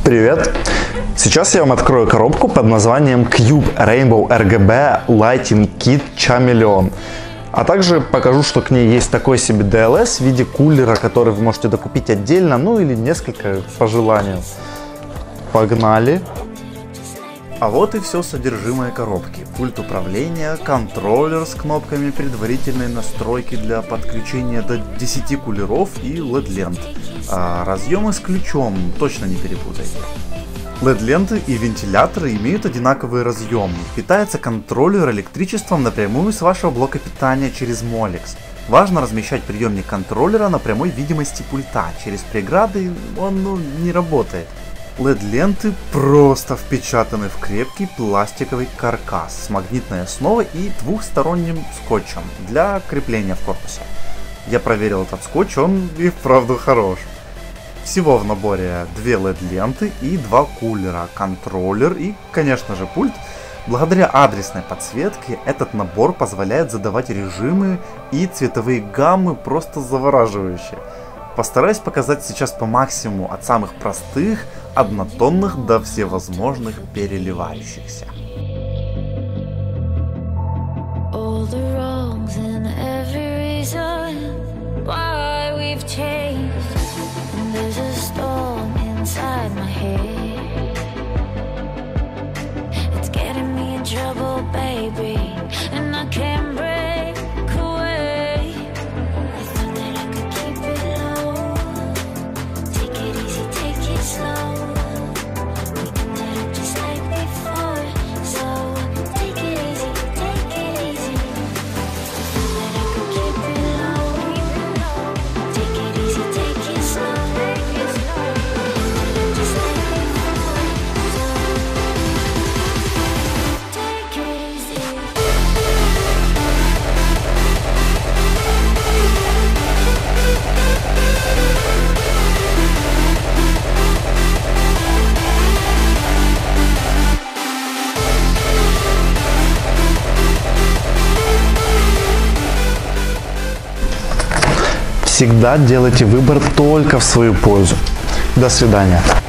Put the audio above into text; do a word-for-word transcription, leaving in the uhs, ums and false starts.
Привет! Сейчас я вам открою коробку под названием Cube Rainbow эр джи би Lighting Kit Chameleon. А также покажу, что к ней есть такой себе ди эл эс в виде кулера, который вы можете докупить отдельно, ну или несколько по желанию. Погнали! А вот и все содержимое коробки. Пульт управления, контроллер с кнопками предварительной настройки для подключения до десяти кулеров и эл и ди-лент. А разъемы с ключом, точно не перепутайте. эл и ди-ленты и вентиляторы имеют одинаковый разъем. Питается контроллер электричеством напрямую с вашего блока питания через Molex. Важно размещать приемник контроллера на прямой видимости пульта. Через преграды он ну, не работает. эл и ди-ленты просто впечатаны в крепкий пластиковый каркас с магнитной основой и двухсторонним скотчем для крепления в корпусе. Я проверил этот скотч, он и вправду хорош. Всего в наборе две эл и ди-ленты и два кулера, контроллер и, конечно же, пульт. Благодаря адресной подсветке этот набор позволяет задавать режимы и цветовые гаммы просто завораживающие. Постараюсь показать сейчас по максимуму от самых простых, однотонных до всевозможных переливающихся. Всегда делайте выбор только в свою пользу. До свидания.